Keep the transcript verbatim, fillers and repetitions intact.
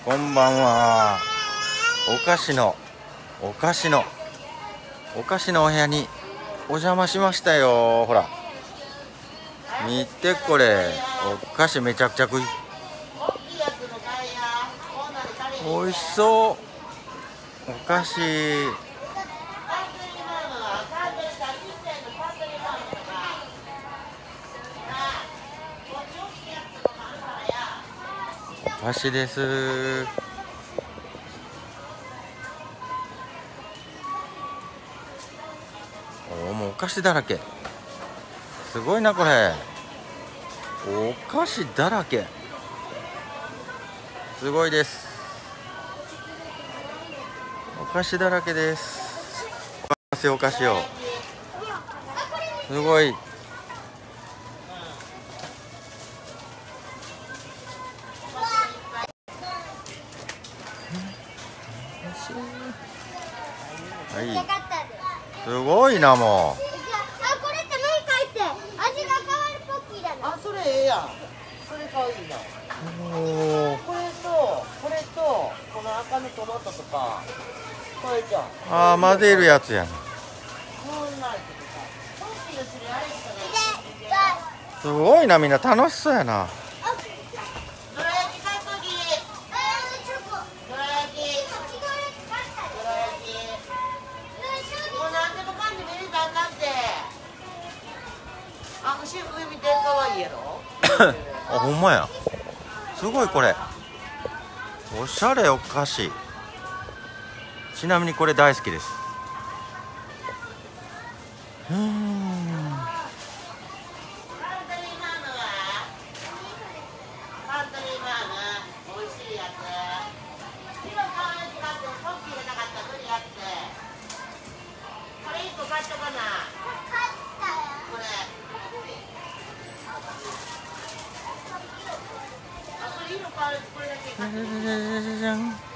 こんばんは。お菓子のお菓子のお菓子のお部屋にお邪魔しましたよ。ほら見て、これお菓子めちゃくちゃ食いおいしそう。お菓子お菓子です。おもうお菓子だらけ。すごいなこれ。お菓子だらけ。すごいです。お菓子だらけです。お菓子をすごい。はい、すごいな。もうあ、これって目描いて味が変わるポッキーだな。 あ、それええやん。それかわいいな。 おこれとこれとこの赤のトマトとかこれじゃん。 あー混ぜるやつやな。 こんなんとかポッキーの種類あれしかない。 すごいな。みんな楽しそうやな。 どら焼き買いとき。どら焼き。どら焼き。もう何でもかんでも入れたらあかんて。あ、牛上見てかわいいやろ。 あ、ほんまや。すごいこれ。おしゃれお菓子。ちなみにこれ大好きです。うーん。じゃじゃじゃじゃじゃん。